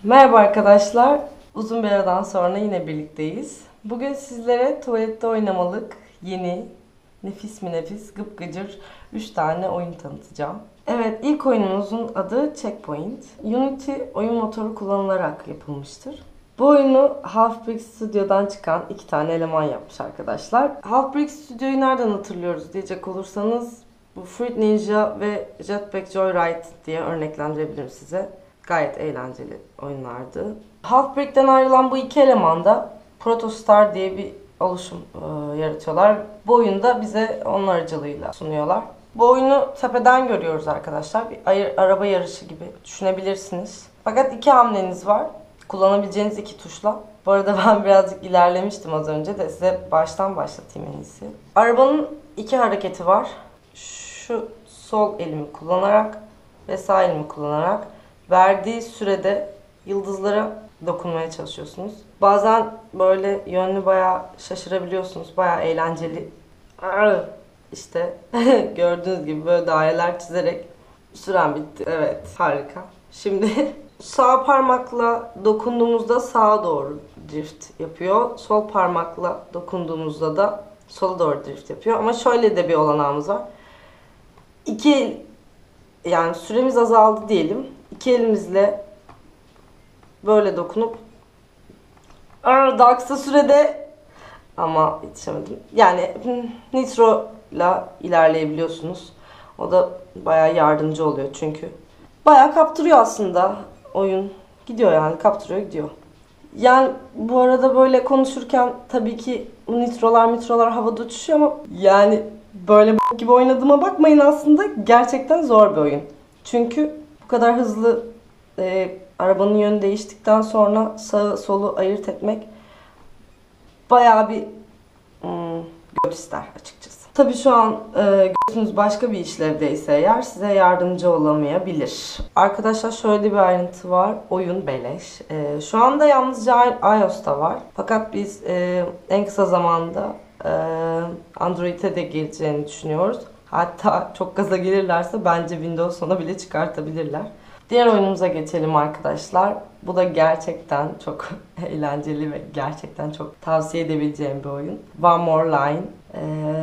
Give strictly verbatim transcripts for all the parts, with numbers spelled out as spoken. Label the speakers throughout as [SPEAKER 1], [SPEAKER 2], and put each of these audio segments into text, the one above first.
[SPEAKER 1] Merhaba arkadaşlar. Uzun bir aradan sonra yine birlikteyiz. Bugün sizlere tuvalette oynamalık yeni, nefis mi nefis, gıpgıcır üç tane oyun tanıtacağım. Evet, ilk oyunumuzun adı Checkpoint. Unity oyun motoru kullanılarak yapılmıştır. Bu oyunu Half Brick Studio'dan çıkan iki tane eleman yapmış arkadaşlar. Half Brick Studio'yu nereden hatırlıyoruz diyecek olursanız bu Fruit Ninja ve Jetpack Joyride diye örneklendirebilirim size. Gayet eğlenceli oyunlardı. Half Brick'ten ayrılan bu iki eleman da Protostar diye bir oluşum e, yaratıyorlar. Bu oyunu da bize onun aracılığıyla sunuyorlar. Bu oyunu tepeden görüyoruz arkadaşlar. Bir ayır, araba yarışı gibi düşünebilirsiniz. Fakat iki hamleniz var. Kullanabileceğiniz iki tuşla. Bu arada ben birazcık ilerlemiştim az önce de size baştan başlatayım en iyisi. Arabanın iki hareketi var. Şu sol elimi kullanarak ve sağ elimi kullanarak verdiği sürede yıldızlara dokunmaya çalışıyorsunuz. Bazen böyle yönlü bayağı şaşırabiliyorsunuz. Bayağı eğlenceli. İşte gördüğünüz gibi böyle daireler çizerek süren bitti. Evet, harika. Şimdi sağ parmakla dokunduğumuzda sağa doğru drift yapıyor. Sol parmakla dokunduğumuzda da sola doğru drift yapıyor. Ama şöyle de bir olanağımız var. İki yani süremiz azaldı diyelim. İki elimizle böyle dokunup daha kısa sürede ama yetişemedim. Yani nitro ile ilerleyebiliyorsunuz. O da bayağı yardımcı oluyor çünkü. Bayağı kaptırıyor aslında oyun. Gidiyor yani kaptırıyor gidiyor. Yani bu arada böyle konuşurken tabii ki nitrolar mitrolar havada uçuşuyor ama yani böyle b- gibi oynadığıma bakmayın, aslında gerçekten zor bir oyun. Çünkü bu kadar hızlı e, arabanın yönü değiştikten sonra sağı solu ayırt etmek bayağı bir hmm, göt ister açıkçası. Tabii şu an e, götünüz başka bir işlevdeyse eğer size yardımcı olamayabilir. Arkadaşlar şöyle bir ayrıntı var. Oyun beleş. E, şu anda yalnızca iOS'ta var. Fakat biz e, en kısa zamanda e, Android'e de geleceğini düşünüyoruz. Hatta çok gaza gelirlerse bence Windows ona bile çıkartabilirler. Diğer oyunumuza geçelim arkadaşlar. Bu da gerçekten çok eğlenceli ve gerçekten çok tavsiye edebileceğim bir oyun. One More Line. Ee,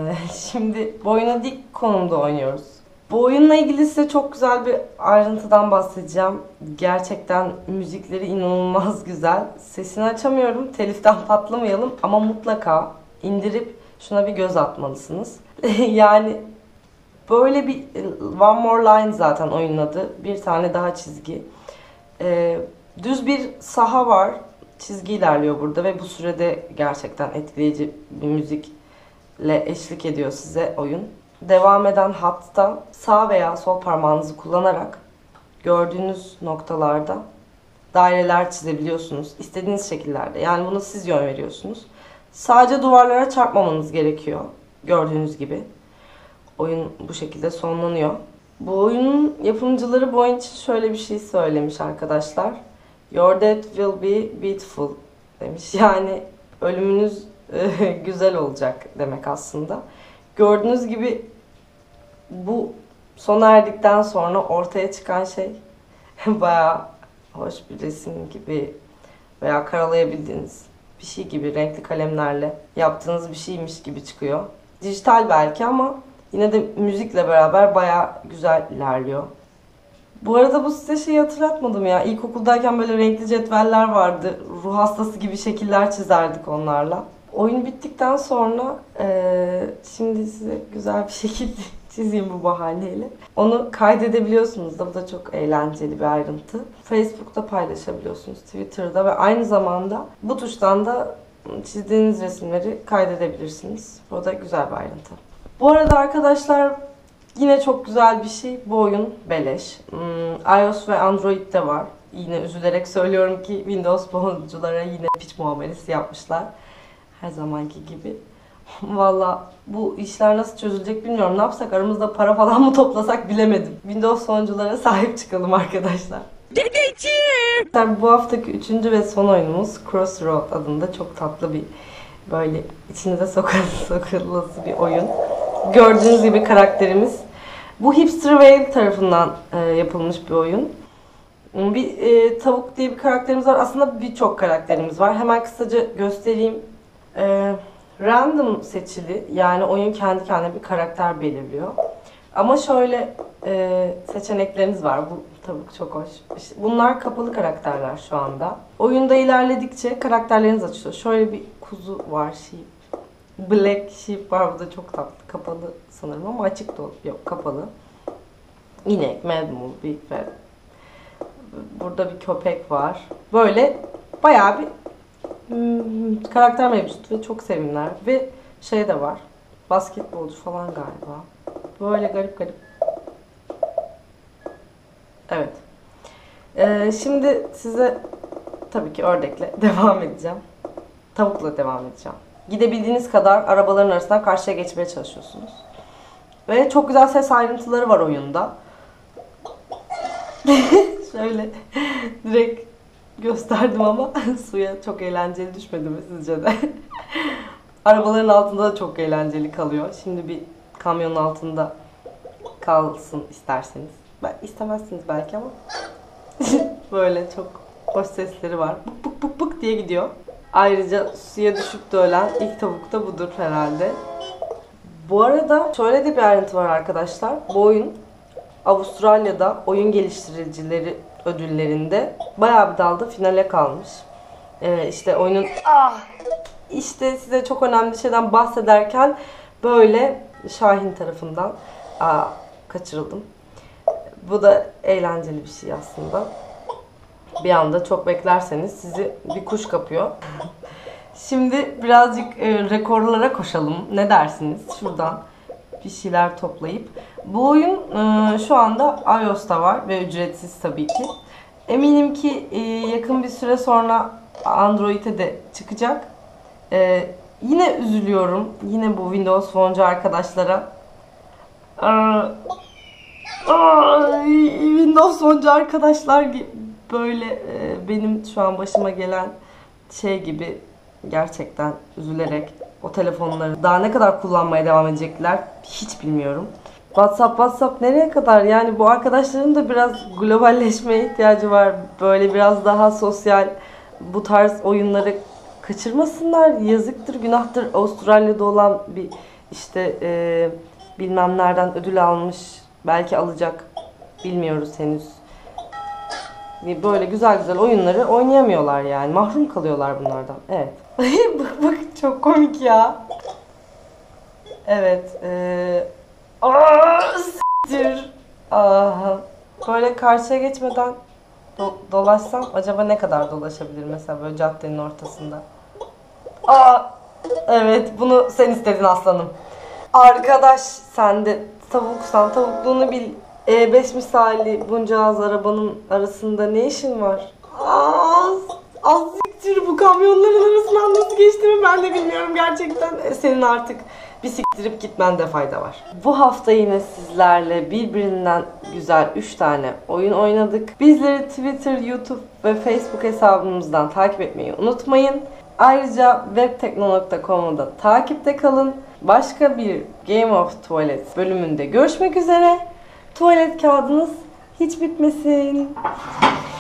[SPEAKER 1] şimdi bu oyunu dik konumda oynuyoruz. Bu oyunla ilgili size çok güzel bir ayrıntıdan bahsedeceğim. Gerçekten müzikleri inanılmaz güzel. Sesini açamıyorum, teliften patlamayalım ama mutlaka indirip şuna bir göz atmalısınız. Yani böyle bir One More Line zaten oyunun adı. Bir tane daha çizgi. Ee, düz bir saha var. Çizgi ilerliyor burada ve bu sürede gerçekten etkileyici bir müzikle eşlik ediyor size oyun. Devam eden hatta sağ veya sol parmağınızı kullanarak gördüğünüz noktalarda daireler çizebiliyorsunuz. İstediğiniz şekillerde. Yani bunu siz yön veriyorsunuz. Sadece duvarlara çarpmamanız gerekiyor. Gördüğünüz gibi. Oyun bu şekilde sonlanıyor. Bu oyunun yapımcıları bu oyun için şöyle bir şey söylemiş arkadaşlar. Your death will be beautiful demiş. Yani ölümünüz güzel olacak demek aslında. Gördüğünüz gibi bu sona erdikten sonra ortaya çıkan şey bayağı hoş bir resim gibi veya karalayabildiğiniz bir şey gibi, renkli kalemlerle yaptığınız bir şeymiş gibi çıkıyor. Dijital belki ama yine de müzikle beraber bayağı güzel ilerliyor. Bu arada bu size şeyi hatırlatmadım ya. İlkokuldayken böyle renkli cetveller vardı. Ruh hastası gibi şekiller çizerdik onlarla. Oyun bittikten sonra ee, şimdi size güzel bir şekilde çizeyim bu bahaneyle. Onu kaydedebiliyorsunuz da, bu da çok eğlenceli bir ayrıntı. Facebook'ta paylaşabiliyorsunuz, Twitter'da ve aynı zamanda bu tuştan da çizdiğiniz resimleri kaydedebilirsiniz. Bu da güzel bir ayrıntı. Bu arada arkadaşlar yine çok güzel bir şey. Bu oyun beleş. Hmm, iOS ve Android'de var. Yine üzülerek söylüyorum ki Windows kullanıcılara yine piç muamelesi yapmışlar. Her zamanki gibi. Valla bu işler nasıl çözülecek bilmiyorum. Ne yapsak, aramızda para falan mı toplasak bilemedim. Windows kullanıcılara sahip çıkalım arkadaşlar. Dedeciğim! Bu haftaki üçüncü ve son oyunumuz Crossroad adında çok tatlı bir, böyle içinize sokulası bir oyun. Gördüğünüz gibi karakterimiz. Bu Hipster Whale tarafından e, yapılmış bir oyun. Bir e, tavuk diye bir karakterimiz var. Aslında birçok karakterimiz var. Hemen kısaca göstereyim. E, random seçili. Yani oyun kendi kendine bir karakter belirliyor. Ama şöyle e, seçenekleriniz var. Bu tavuk çok hoş. İşte bunlar kapalı karakterler şu anda. Oyunda ilerledikçe karakterleriniz açılıyor. Şöyle bir kuzu var. Sheep. Black sheep var. Bu da çok tatlı. Kapalı sanırım ama açık da yok. Kapalı. İnek, Mad Mule, Big Fat. Burada bir köpek var. Böyle bayağı bir hmm, karakter mevcut ve çok sevimler. Ve şey de var. Basketbolcu falan galiba. Böyle garip garip. Evet. Ee, şimdi size tabii ki ördekle devam edeceğim. Tavukla devam edeceğim. Gidebildiğiniz kadar arabaların arasından karşıya geçmeye çalışıyorsunuz. Ve çok güzel ses ayrıntıları var oyunda. Şöyle direkt gösterdim ama suya çok eğlenceli düşmedi mi sizce de? Arabaların altında da çok eğlenceli kalıyor. Şimdi bir kamyonun altında kalsın isterseniz. Ben istemezsiniz belki ama böyle çok hoş sesleri var. Bık bık bık bık diye gidiyor. Ayrıca suya düşüp de ölen ilk tavuk da budur herhalde. Bu arada şöyle de bir ayrıntı var arkadaşlar. Bu oyun Avustralya'da oyun geliştiricileri ödüllerinde bayağı bir dalda finale kalmış. Ee, işte oyunun ah, işte size çok önemli bir şeyden bahsederken böyle Şahin tarafından aa, kaçırıldım. Bu da eğlenceli bir şey aslında. Bir anda çok beklerseniz sizi bir kuş kapıyor. Şimdi birazcık e, rekorlara koşalım. Ne dersiniz? Şuradan bir şeyler toplayıp. Bu oyun e, şu anda iOS'ta var ve ücretsiz tabii ki. Eminim ki e, yakın bir süre sonra Android'e de çıkacak. E, yine üzülüyorum. Yine bu Windows Phone'cu arkadaşlara. E, e, Windows Phone'cu arkadaşlar böyle e, benim şu an başıma gelen şey gibi gerçekten üzülerek o telefonları daha ne kadar kullanmaya devam edecekler hiç bilmiyorum. WhatsApp WhatsApp nereye kadar? Yani bu arkadaşların da biraz globalleşmeye ihtiyacı var. Böyle biraz daha sosyal bu tarz oyunları kaçırmasınlar. Yazıktır, günahtır. Avustralya'da olan bir işte e, bilmem nereden ödül almış. Belki alacak. Bilmiyoruz henüz. Böyle güzel güzel oyunları oynayamıyorlar yani. Mahrum kalıyorlar bunlardan. Evet. bak bak çok komik ya. Evet. Ee... Aa, s**tir. Aha. Böyle karşıya geçmeden do dolaşsam acaba ne kadar dolaşabilir mesela böyle caddenin ortasında. Aa, evet bunu sen istedin aslanım. Arkadaş sen de tavuksan tavukluğunu bil. E beş misali bunca az arabanın arasında ne işin var? Az, az siktir bu kamyonların arasından nasıl geçtiğimi ben de bilmiyorum gerçekten. E, senin artık bir siktirip gitmende fayda var. Bu hafta yine sizlerle birbirinden güzel üç tane oyun oynadık. Bizleri Twitter, YouTube ve Facebook hesabımızdan takip etmeyi unutmayın. Ayrıca webtekno nokta com'u da takipte kalın. Başka bir Game of Toilet bölümünde görüşmek üzere. Tuvalet kağıdınız hiç bitmesin.